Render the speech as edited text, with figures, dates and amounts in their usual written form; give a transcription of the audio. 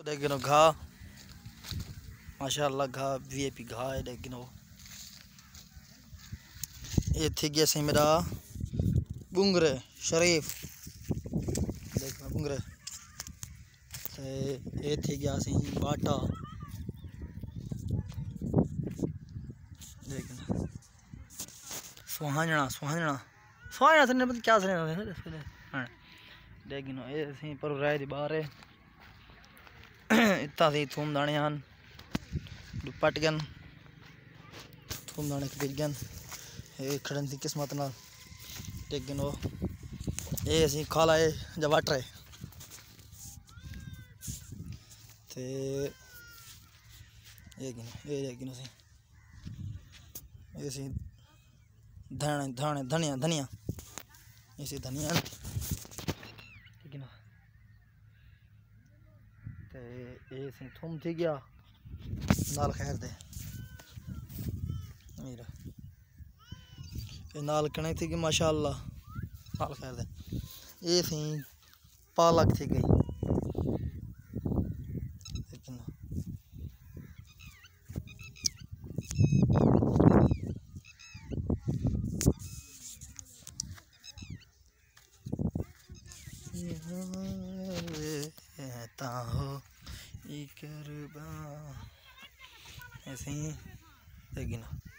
देखिनो घा माशाअल्लाह घा वीआईपी घा है। देखिनो ये थी गया सी मेरा बुंगरे शरीफ। देखो बुंगरे ये थी गया सी बाटा। देखना सुहाना सुहाना सुहाना से मतलब क्या सने हाँ। देखिनो ये सी पर राय दी बाहर है इतना सी थूम दाने हैं दुपट गन थूम दाने खरीद गन ये खड़न सी किस्मत नाल। लेकिन वो ये असी खा लाए जब वट रहे ते ये असी धाने धाने धनिया धनिया इसी धनिया लेकिन ते ये सी थूम थी गया नाल खैर दे मेरा ये नाल कने थी कि माशाअल्लाह नाल खैर दे ये सी पालक थी गई। लेकिन हो ऐसे ही। लेकिन